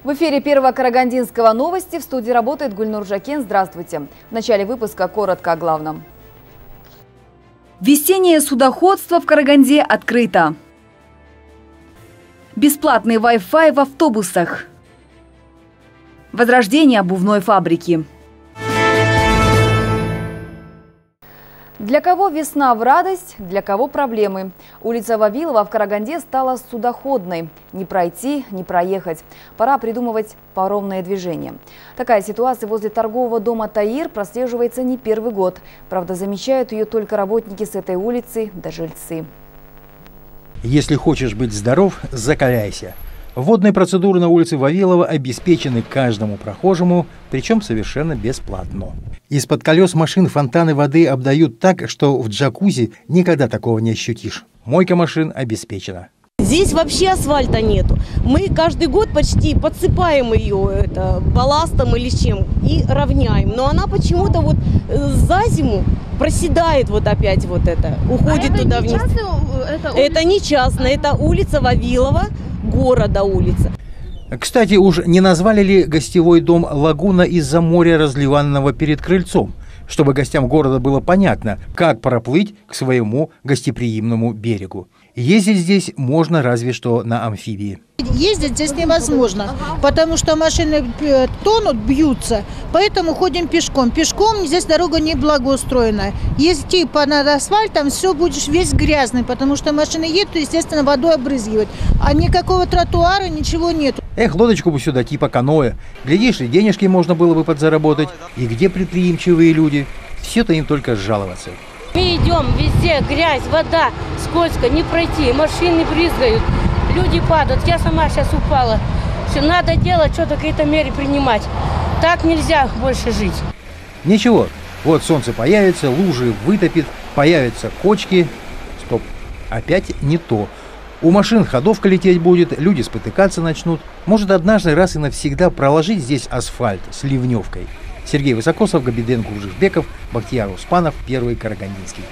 В эфире Первого Карагандинского новости. В студии работает Гульнур Жакен. Здравствуйте. В начале выпуска коротко о главном. Весеннее судоходство в Караганде открыто. Бесплатный Wi-Fi в автобусах. Возрождение обувной фабрики. Для кого весна в радость, для кого проблемы. Улица Вавилова в Караганде стала судоходной. Не пройти, не проехать. Пора придумывать паромное движение. Такая ситуация возле торгового дома «Таир» прослеживается не первый год. Правда, замечают ее только работники с этой улицы да жильцы. Если хочешь быть здоров, закаляйся. Водные процедуры на улице Вавилова обеспечены каждому прохожему, причем совершенно бесплатно. Из-под колес машин фонтаны воды обдают так, что в джакузи никогда такого не ощутишь. Мойка машин обеспечена. Здесь вообще асфальта нету. Мы каждый год почти подсыпаем ее балластом или чем и равняем. Но она почему-то вот за зиму проседает вот опять вот это, уходит туда вниз. Это не частная, это улица Вавилова, города улица. Кстати, уж не назвали ли гостевой дом «Лагуна» из-за моря, разливанного перед крыльцом? Чтобы гостям города было понятно, как проплыть к своему гостеприимному берегу. Ездить здесь можно разве что на амфибии. Ездить здесь невозможно, потому что машины тонут, бьются, поэтому ходим пешком. Пешком здесь дорога не благоустроена. Если над асфальтом, все будешь весь грязный, потому что машины едут, естественно, водой обрызгивают. А никакого тротуара, ничего нет. Эх, лодочку бы сюда, типа каноэ. Глядишь, и денежки можно было бы подзаработать. И где предприимчивые люди? Все-то им только жаловаться. Мы идем, везде грязь, вода, скользко, не пройти, машины брызгают, люди падают. Я сама сейчас упала. Все, надо делать, что-то какие-то меры принимать. Так нельзя больше жить. Ничего, вот солнце появится, лужи вытопит, появятся кочки. Стоп, опять не то. У машин ходовка лететь будет, люди спотыкаться начнут. Может, однажды раз и навсегда проложить здесь асфальт с ливневкой. Сергей Высокосов, Габиденко Ужихбеков, Бахтияр Успанов, Первый Карагандинский.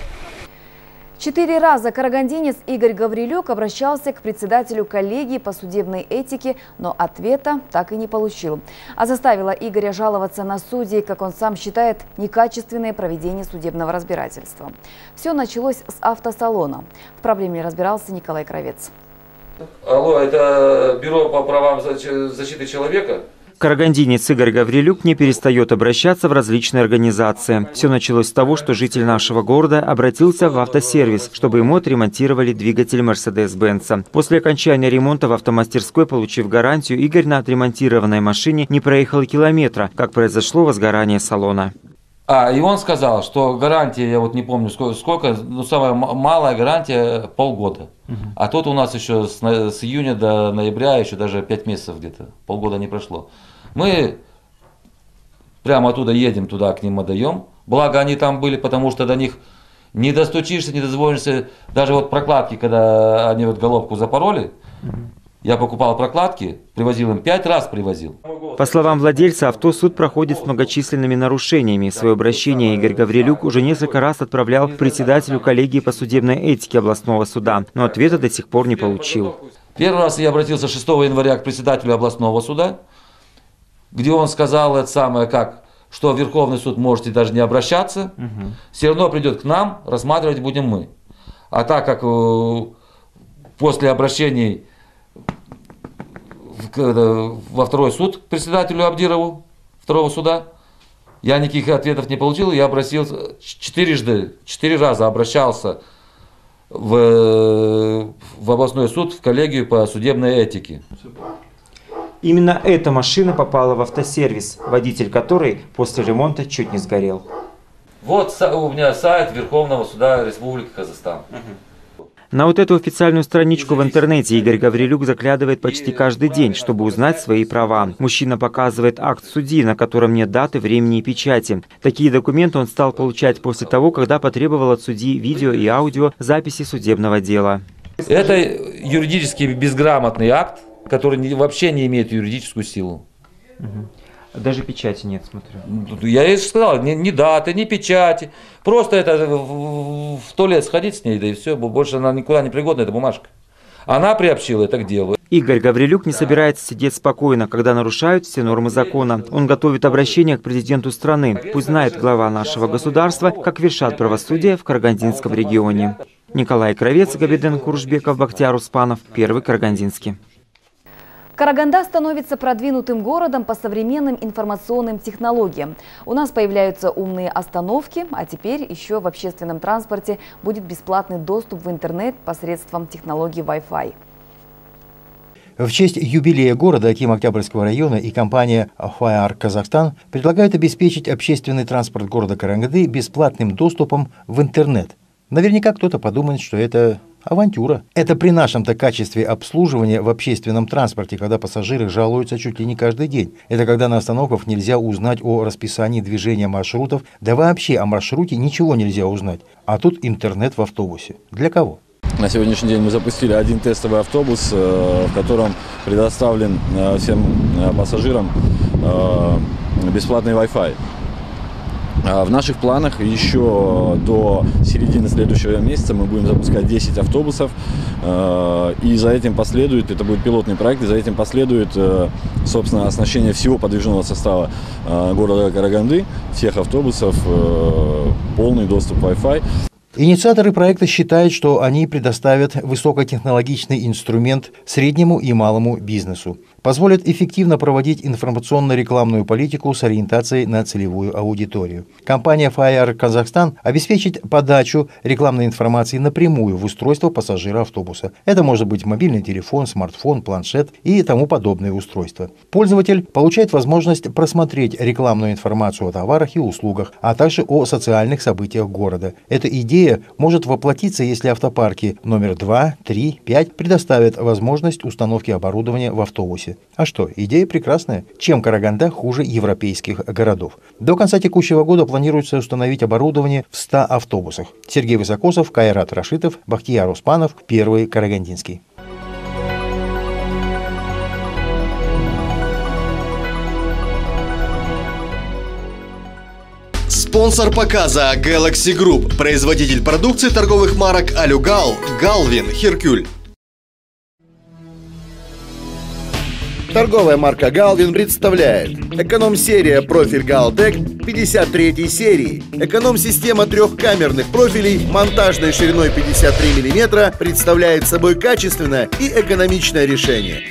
4 раза карагандинец Игорь Гаврилюк обращался к председателю коллегии по судебной этике, но ответа так и не получил. А заставило Игоря жаловаться на судей, как он сам считает, некачественное проведение судебного разбирательства. Все началось с автосалона. В проблеме разбирался Николай Кравец. Алло, это бюро по правам защиты человека? Карагандинец Игорь Гаврилюк не перестает обращаться в различные организации. Все началось с того, что житель нашего города обратился в автосервис, чтобы ему отремонтировали двигатель Mercedes-Benz. После окончания ремонта в автомастерской, получив гарантию, Игорь на отремонтированной машине не проехал километра, как произошло возгорание салона. И он сказал, что гарантия, я вот не помню сколько, но самая малая гарантия полгода. А тут у нас еще с июня до ноября, еще даже 5 месяцев где-то, полгода не прошло. Мы прямо оттуда едем, туда к ним отдаем. Благо они там были, потому что до них не достучишься, не дозвонишься. Даже вот прокладки, когда они вот головку запороли, я покупал прокладки, привозил им, 5 раз привозил. По словам владельца авто, суд проходит с многочисленными нарушениями. Свое обращение Игорь Гаврилюк уже несколько раз отправлял к председателю коллегии по судебной этике областного суда, но ответа до сих пор не получил. Первый раз я обратился 6 января к председателю областного суда, где он сказал это самое, что в Верховный суд можете даже не обращаться, все равно придет к нам, рассматривать будем мы. А так как после обращений во второй суд к председателю Абдирову, второго суда, я никаких ответов не получил, я обратился 4 раза обращался в областной суд, в коллегию по судебной этике. Именно эта машина попала в автосервис, водитель которой после ремонта чуть не сгорел. Вот у меня сайт Верховного суда Республики Казахстан. На вот эту официальную страничку в интернете Игорь Гаврилюк заглядывает почти каждый день, чтобы узнать свои права. Мужчина показывает акт судьи, на котором нет даты, времени и печати. Такие документы он стал получать после того, когда потребовал от судьи видео и аудио записи судебного дела. Это юридически безграмотный акт, который вообще не имеет юридическую силу. Даже печати нет, смотрю. Я ей сказал, ни даты, ни печати. Просто это в туалет сходить с ней, да и все. Больше она никуда не пригодна, эта бумажка. Она приобщила это к делу. Игорь Гаврилюк не собирается сидеть спокойно, когда нарушают все нормы закона. Он готовит обращение к президенту страны. Пусть знает глава нашего государства, как вершат правосудие в Карагандинском регионе. Николай Кровец, Габиден Куржбеков, Бахтияр Успанов, Первый Карагандинский. Караганда становится продвинутым городом по современным информационным технологиям. У нас появляются умные остановки, а теперь еще в общественном транспорте будет бесплатный доступ в интернет посредством технологии Wi-Fi. В честь юбилея города Аким Октябрьского района и компания FireArk Казахстан предлагают обеспечить общественный транспорт города Караганды бесплатным доступом в интернет. Наверняка кто-то подумает, что это авантюра. Это при нашем-то качестве обслуживания в общественном транспорте, когда пассажиры жалуются чуть ли не каждый день. Это когда на остановках нельзя узнать о расписании движения маршрутов, да вообще о маршруте ничего нельзя узнать. А тут интернет в автобусе. Для кого? На сегодняшний день мы запустили один тестовый автобус, в котором предоставлен всем пассажирам бесплатный Wi-Fi. В наших планах еще до середины следующего месяца мы будем запускать 10 автобусов. И за этим последует, это будет пилотный проект, и за этим последует, собственно, оснащение всего подвижного состава города Караганды, всех автобусов, полный доступ Wi-Fi. Инициаторы проекта считают, что они предоставят высокотехнологичный инструмент среднему и малому бизнесу, позволят эффективно проводить информационно-рекламную политику с ориентацией на целевую аудиторию. Компания FireArk Казахстан обеспечит подачу рекламной информации напрямую в устройство пассажира автобуса. Это может быть мобильный телефон, смартфон, планшет и тому подобные устройства. Пользователь получает возможность просмотреть рекламную информацию о товарах и услугах, а также о социальных событиях города. Эта идея может воплотиться, если автопарки номер 2, 3, 5 предоставят возможность установки оборудования в автобусе. А что, идея прекрасная. Чем Караганда хуже европейских городов? До конца текущего года планируется установить оборудование в 100 автобусах. Сергей Высокосов, Кайрат Рашитов, Бахтияр Успанов, Первый Карагандинский. Спонсор показа Galaxy Group, производитель продукции торговых марок Алюгал, Галвин, Херкюль. Торговая марка Галвин представляет эконом-серия профиль Галтек 53 серии. Эконом-система трехкамерных профилей монтажной шириной 53 мм представляет собой качественное и экономичное решение.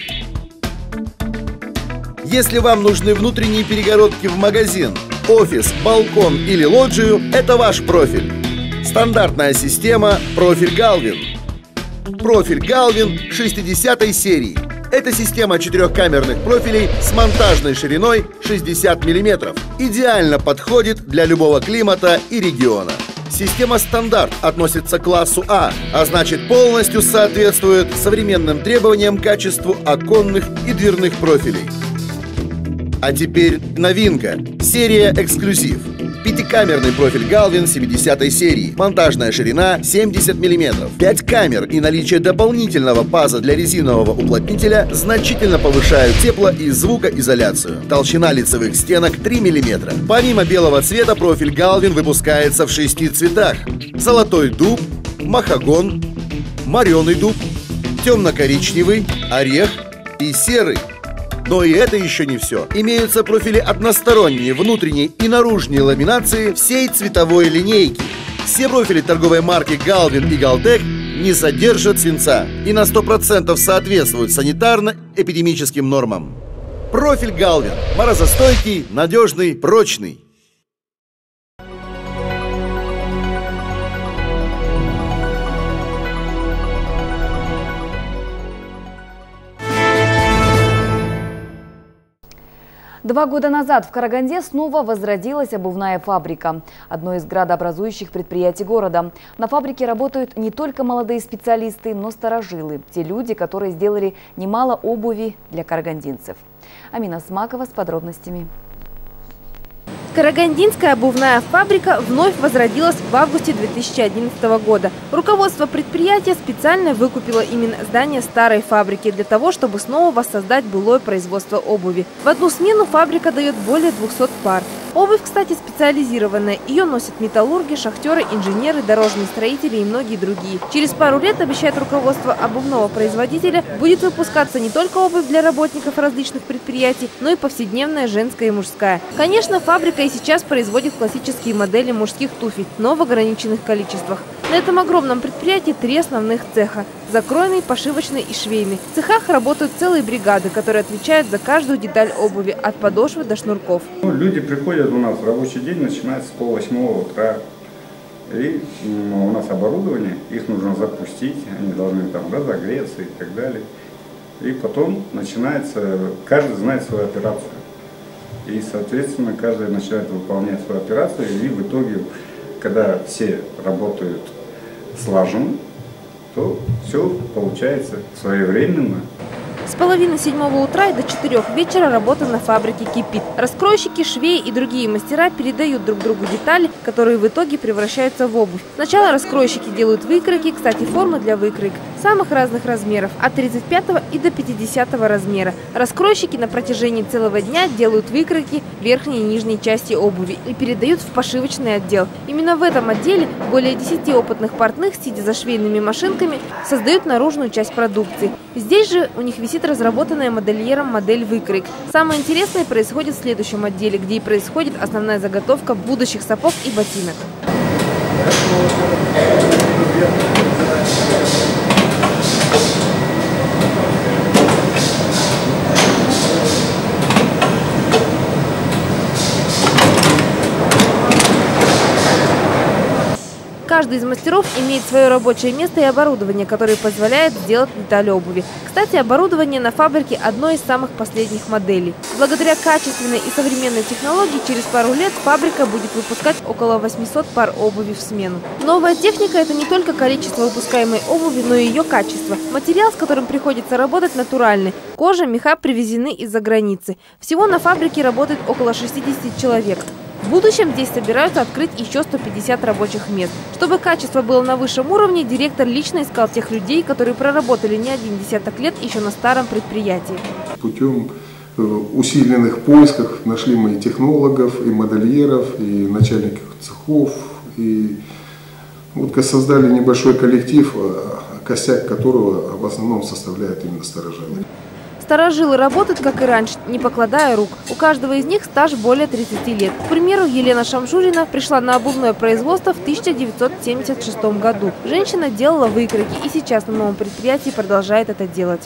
Если вам нужны внутренние перегородки в магазин, офис, балкон или лоджию, это ваш профиль. Стандартная система профиль Галвин. Профиль Галвин 60 серии. Это система четырехкамерных профилей с монтажной шириной 60 мм. Идеально подходит для любого климата и региона. Система стандарт относится к классу А, а значит полностью соответствует современным требованиям к качеству оконных и дверных профилей. А теперь новинка. Серия «Эксклюзив». Пятикамерный профиль Галвин 70 серии. Монтажная ширина 70 мм. 5 камер и наличие дополнительного паза для резинового уплотнителя значительно повышают тепло- и звукоизоляцию. Толщина лицевых стенок 3 мм. Помимо белого цвета, профиль Галвин выпускается в 6 цветах. Золотой дуб, махагон, мореный дуб, темно-коричневый, орех и серый. Но и это еще не все. Имеются профили односторонние, внутренней и наружной ламинации всей цветовой линейки. Все профили торговой марки Галвин и Галтек не содержат свинца и на 100% соответствуют санитарно-эпидемическим нормам. Профиль Галвин. Морозостойкий, надежный, прочный. Два года назад в Караганде снова возродилась обувная фабрика, одно из градообразующих предприятий города. На фабрике работают не только молодые специалисты, но старожилы, те люди, которые сделали немало обуви для карагандинцев. Амина Смакова с подробностями. Карагандинская обувная фабрика вновь возродилась в августе 2011 года. Руководство предприятия специально выкупило именно здание старой фабрики для того, чтобы снова воссоздать былое производство обуви. В одну смену фабрика дает более 200 пар. Обувь, кстати, специализированная. Ее носят металлурги, шахтеры, инженеры, дорожные строители и многие другие. Через пару лет, обещает руководство обувного производителя, будет выпускаться не только обувь для работников различных предприятий, но и повседневная женская и мужская. Конечно, фабрика и сейчас производит классические модели мужских туфель, но в ограниченных количествах. На этом огромном предприятии 3 основных цеха – закройный, пошивочный и швейный. В цехах работают целые бригады, которые отвечают за каждую деталь обуви, от подошвы до шнурков. Люди приходят у нас, рабочий день начинается с 7:30 утра. И у нас оборудование, их нужно запустить, они должны там разогреться и так далее. И потом начинается, каждый знает свою операцию. И, соответственно, каждый начинает выполнять свою операцию, и в итоге, когда все работают слаженно, то все получается своевременно. С 6:30 утра и до 4 вечера работа на фабрике кипит. Раскройщики, швеи и другие мастера передают друг другу детали, которые в итоге превращаются в обувь. Сначала раскройщики делают выкройки, кстати, формы для выкроек самых разных размеров, от 35 и до 50 размера. Раскройщики на протяжении целого дня делают выкройки верхней и нижней части обуви и передают в пошивочный отдел. Именно в этом отделе более 10 опытных портных, сидя за швейными машинками, создают наружную часть продукции. Здесь же у них висит разработанная модельером модель выкроек. Самое интересное происходит в следующем отделе, где и происходит основная заготовка будущих сапог и ботинок. Каждый из мастеров имеет свое рабочее место и оборудование, которое позволяет сделать детали обуви. Кстати, оборудование на фабрике одно из самых последних моделей. Благодаря качественной и современной технологии через пару лет фабрика будет выпускать около 800 пар обуви в смену. Новая техника – это не только количество выпускаемой обуви, но и ее качество. Материал, с которым приходится работать, натуральный. Кожа, меха привезены из-за границы. Всего на фабрике работает около 60 человек. В будущем здесь собираются открыть еще 150 рабочих мест. Чтобы качество было на высшем уровне, директор лично искал тех людей, которые проработали не 10 лет еще на старом предприятии. Путем усиленных поисков нашли мы и технологов, и модельеров, и начальников цехов. И вот создали небольшой коллектив, костяк которого в основном составляют именно старожилы. Старожилы работают, как и раньше, не покладая рук. У каждого из них стаж более 30 лет. К примеру, Елена Шамшурина пришла на обувное производство в 1976 году. Женщина делала выкройки и сейчас на новом предприятии продолжает это делать.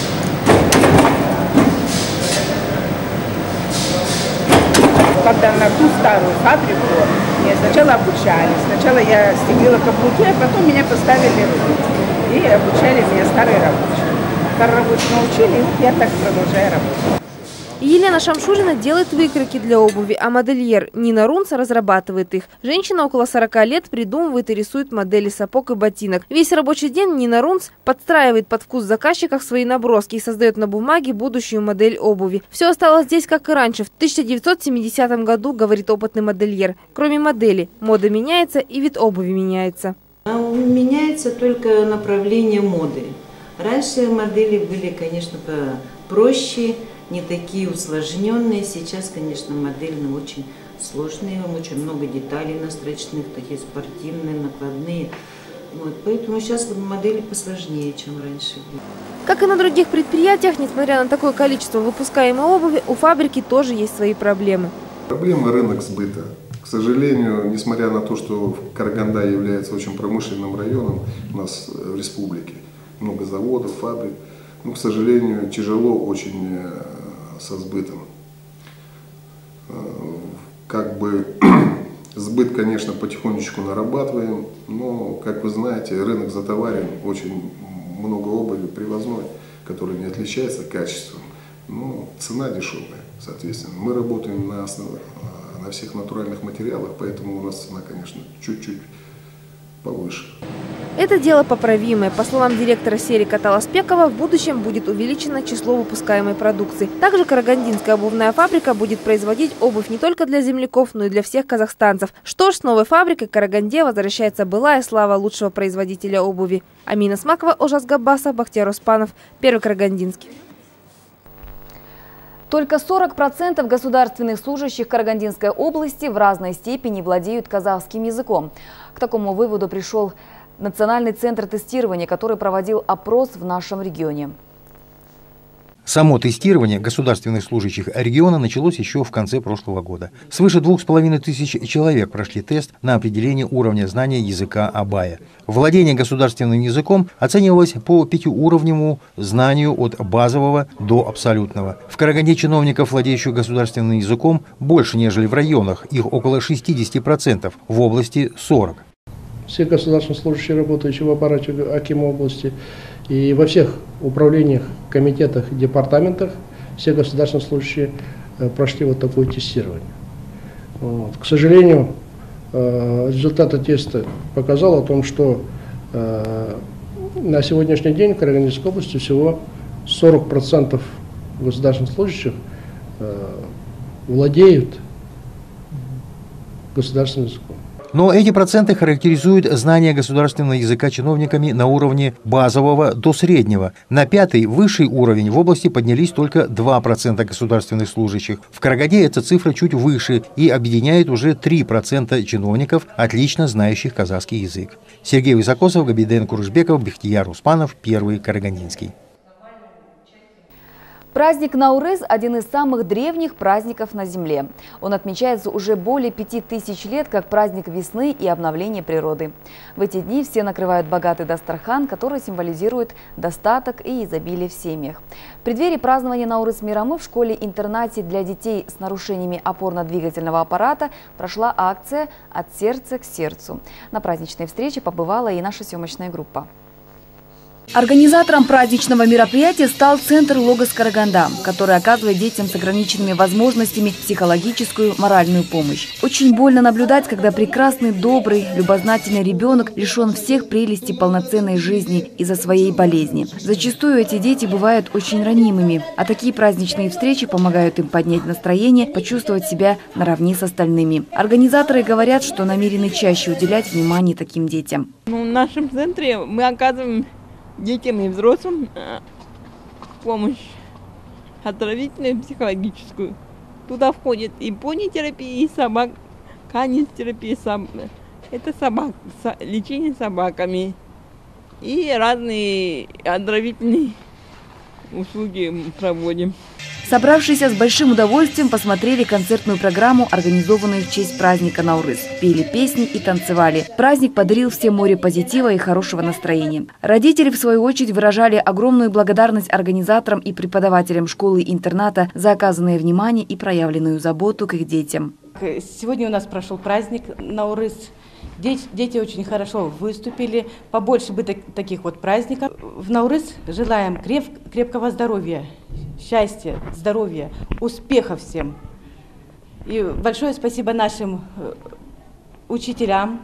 Когда на ту старую фабрику меня сначала обучали. Сначала я стелила каблуки, а потом меня поставили и обучали меня старые рабочие. Научили, и я так продолжаю работать. Елена Шамшурина делает выкройки для обуви, а модельер Нина Рунц разрабатывает их. Женщина около 40 лет придумывает и рисует модели сапог и ботинок. Весь рабочий день Нина Рунц подстраивает под вкус заказчиков свои наброски и создает на бумаге будущую модель обуви. Все осталось здесь, как и раньше, в 1970 году, говорит опытный модельер. Кроме модели, мода меняется и вид обуви меняется. Меняется только направление моды. Раньше модели были, конечно, проще, не такие усложненные. Сейчас, конечно, модели очень сложные, очень много деталей настрочных, такие спортивные, накладные. Вот, поэтому сейчас модели посложнее, чем раньше были. Как и на других предприятиях, несмотря на такое количество выпускаемой обуви, у фабрики тоже есть свои проблемы. Проблема – рынок сбыта. К сожалению, несмотря на то, что Караганда является очень промышленным районом у нас в республике, много заводов, фабрик, но, к сожалению, тяжело очень со сбытом. Сбыт, конечно, потихонечку нарабатываем, но, как вы знаете, рынок затоварен, очень много обуви привозной, которая не отличается качеством, но цена дешевая, соответственно. Мы работаем на всех натуральных материалах, поэтому у нас цена, конечно, чуть-чуть повыше. Это дело поправимое. По словам директора серии Каталаспекова, в будущем будет увеличено число выпускаемой продукции. Также Карагандинская обувная фабрика будет производить обувь не только для земляков, но и для всех казахстанцев. Что ж, с новой фабрикой к Караганде возвращается былая слава лучшего производителя обуви. Амина Смакова, Ожас Габбасов, Бахтияр Оспанов, Первый Карагандинский. Только 40% государственных служащих Карагандинской области в разной степени владеют казахским языком. К такому выводу пришел Национальный центр тестирования, который проводил опрос в нашем регионе. Само тестирование государственных служащих региона началось еще в конце прошлого года. Свыше 2500 человек прошли тест на определение уровня знания языка абая. Владение государственным языком оценивалось по 5-уровневому знанию от базового до абсолютного. В Караганде чиновников, владеющих государственным языком, больше, нежели в районах. Их около 60%, в области 40%. Все государственные служащие, работающие в аппарате Акима области и во всех управлениях, комитетах, департаментах, все государственные служащие прошли вот такое тестирование. Вот. К сожалению, результаты теста показал о том, что на сегодняшний день в Карагандинской области всего 40% государственных служащих владеют государственным языком. Но эти проценты характеризуют знание государственного языка чиновниками на уровне базового до среднего. На 5-й, высший уровень в области поднялись только 2% государственных служащих. В Караганде эта цифра чуть выше и объединяет уже 3% чиновников, отлично знающих казахский язык. Сергей Высокосов, Габиден Курышбеков, Бехтияр Успанов, Первый Карагандинский. Праздник Наурыз – один из самых древних праздников на Земле. Он отмечается уже более 5000 лет как праздник весны и обновления природы. В эти дни все накрывают богатый дастархан, который символизирует достаток и изобилие в семьях. В преддверии празднования Наурыз-Мейрамы в школе-интернате для детей с нарушениями опорно-двигательного аппарата прошла акция «От сердца к сердцу». На праздничной встрече побывала и наша съемочная группа. Организатором праздничного мероприятия стал Центр «Логос Караганда», который оказывает детям с ограниченными возможностями психологическую, моральную помощь. Очень больно наблюдать, когда прекрасный, добрый, любознательный ребенок лишен всех прелестей полноценной жизни из-за своей болезни. Зачастую эти дети бывают очень ранимыми, а такие праздничные встречи помогают им поднять настроение, почувствовать себя наравне с остальными. Организаторы говорят, что намерены чаще уделять внимание таким детям. В нашем центре мы оказываем детям и взрослым помощь оздоровительную, психологическую. Туда входит и пони-терапия, и собак, канистерапия, это собак, лечение собаками и разные оздоровительные услуги проводим. Собравшиеся с большим удовольствием посмотрели концертную программу, организованную в честь праздника Наурыз. Пели песни и танцевали. Праздник подарил всем море позитива и хорошего настроения. Родители, в свою очередь, выражали огромную благодарность организаторам и преподавателям школы-интерната за оказанное внимание и проявленную заботу к их детям. Сегодня у нас прошел праздник Наурыз. Дети очень хорошо выступили. Побольше бы таких вот праздников. В Наурыз желаем крепкого здоровья, счастья, здоровья, успехов всем. И большое спасибо нашим учителям,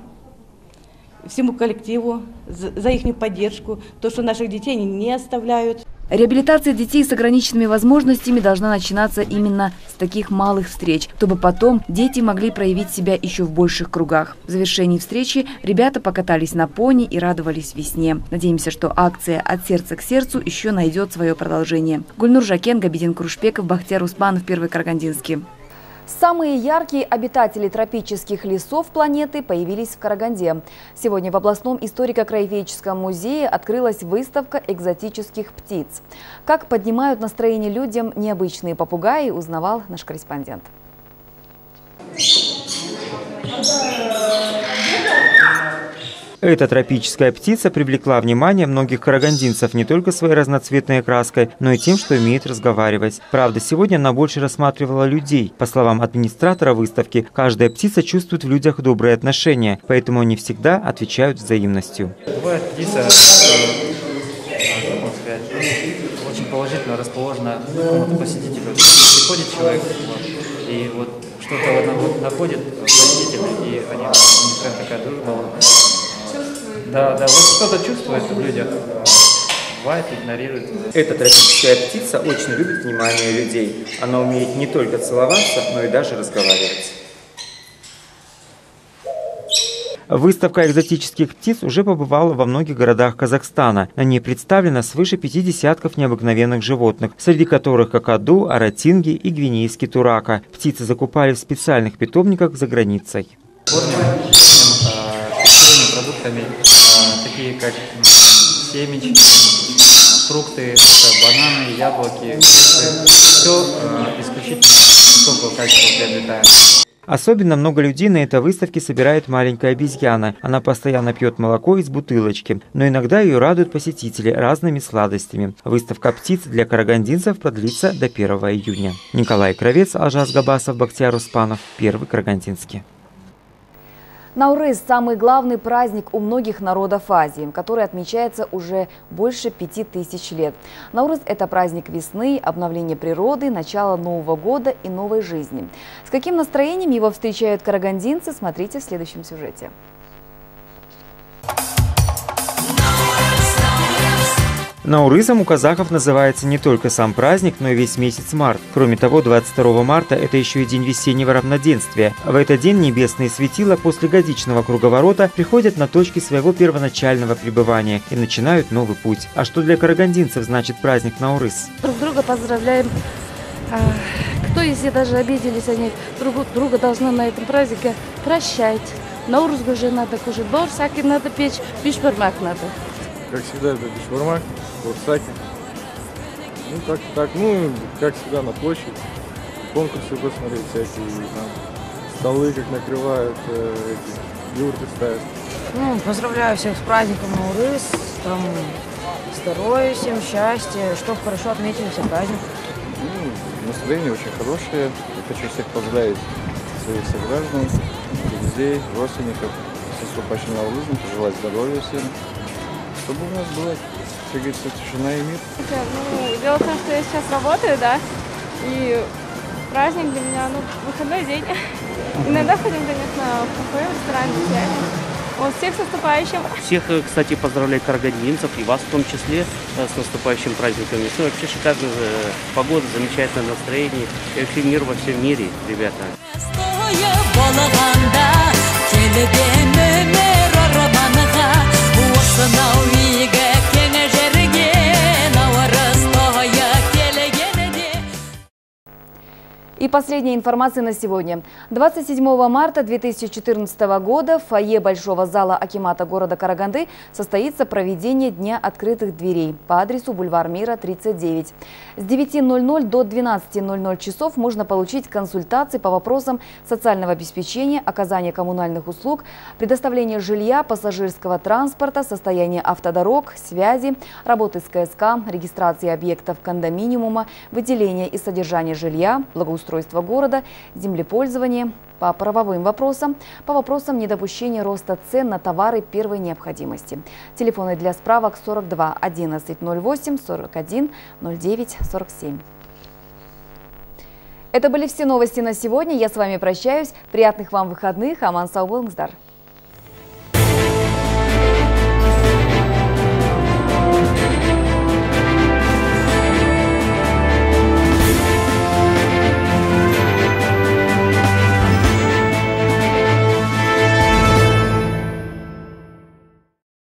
всему коллективу за их поддержку, то, что наших детей не оставляют. Реабилитация детей с ограниченными возможностями должна начинаться именно с таких малых встреч, чтобы потом дети могли проявить себя еще в больших кругах. В завершении встречи ребята покатались на пони и радовались весне. Надеемся, что акция «От сердца к сердцу» еще найдет свое продолжение. Гульнур Жакен, Габиден Курышбеков, Бехтияр Успанов, Первый Карагандинский. Самые яркие обитатели тропических лесов планеты появились в Караганде. Сегодня в областном историко-краеведческом музее открылась выставка экзотических птиц. Как поднимают настроение людям необычные попугаи, узнавал наш корреспондент. Эта тропическая птица привлекла внимание многих карагандинцев не только своей разноцветной окраской, но и тем, что умеет разговаривать. Правда, сегодня она больше рассматривала людей. По словам администратора выставки, каждая птица чувствует в людях добрые отношения, поэтому они всегда отвечают взаимностью. Бывает птица, очень положительно расположена к какому-то посетителю. Приходит человек, и вот что-то находит посетитель, и они прям такая дружба. Да, вот кто-то чувствует в людях, бывает, игнорирует. Эта тропическая птица очень любит внимание людей. Она умеет не только целоваться, но и даже разговаривать. Выставка экзотических птиц уже побывала во многих городах Казахстана. На ней представлено свыше 5 десятков необыкновенных животных, среди которых какаду, аратинги и гвинейский турака. Птицы закупали в специальных питомниках за границей. Продуктами, такие как семечки, фрукты, бананы, яблоки, все исключительно высокого качества приобретаем. Особенно много людей на этой выставке собирает маленькая обезьяна. Она постоянно пьет молоко из бутылочки, но иногда ее радуют посетители разными сладостями. Выставка птиц для карагандинцев продлится до 1 июня. Николай Кравец, Алжас Габасов, Бахтияр Успанов, Первый Карагандинский. Наурыз – самый главный праздник у многих народов Азии, который отмечается уже больше 5000 лет. Наурыз – это праздник весны, обновления природы, начало Нового года и новой жизни. С каким настроением его встречают карагандинцы, смотрите в следующем сюжете. Наурызом у казахов называется не только сам праздник, но и весь месяц март. Кроме того, 22 марта – это еще и день весеннего равноденствия. В этот день небесные светила после годичного круговорота приходят на точки своего первоначального пребывания и начинают новый путь. А что для карагандинцев значит праздник Наурыз? Друг друга поздравляем. Кто, если даже обиделись, они друг друга должны на этом празднике прощать. Наурыз уже надо кушать борщ, саки надо печь, бишбармак надо. Как всегда, это бишбармак, борсаки. Ну, как всегда, на площадь. Конкурсы посмотреть всякие, там, столы, как накрывают, юрты ставят. Поздравляю всех с праздником Наурыз, там, здоровья всем, счастья, чтобы хорошо отметили все праздник. Настроение очень хорошее. Я хочу всех поздравить, своих сограждан, друзей, родственников, с наступающим Наурызом, пожелать здоровья всем. Чтобы у нас была, как говорится, тишина и мир. Дело в том, что я сейчас работаю, да, и праздник для меня, выходной день. Иногда ходим, конечно, в кафе, в ресторан, Вот, всех с наступающим. Всех, кстати, поздравляю карагандинцев, и вас в том числе, с наступающим праздником весны. Вообще шикарная погода, замечательное настроение, и вообще мир во всем мире, ребята. И последняя информация на сегодня. 27 марта 2014 года в фойе Большого зала акимата города Караганды состоится проведение Дня открытых дверей по адресу бульвар Мира, 39. С 9:00 до 12:00 часов можно получить консультации по вопросам социального обеспечения, оказания коммунальных услуг, предоставления жилья, пассажирского транспорта, состояния автодорог, связи, работы с КСК, регистрации объектов кондоминиума, выделения и содержания жилья, благоустройства города, землепользования, по правовым вопросам, по вопросам недопущения роста цен на товары первой необходимости. Телефоны для справок 42 11 08 41 09 47. Это были все новости на сегодня. Я с вами прощаюсь. Приятных вам выходных. Аман сау болыңыздар.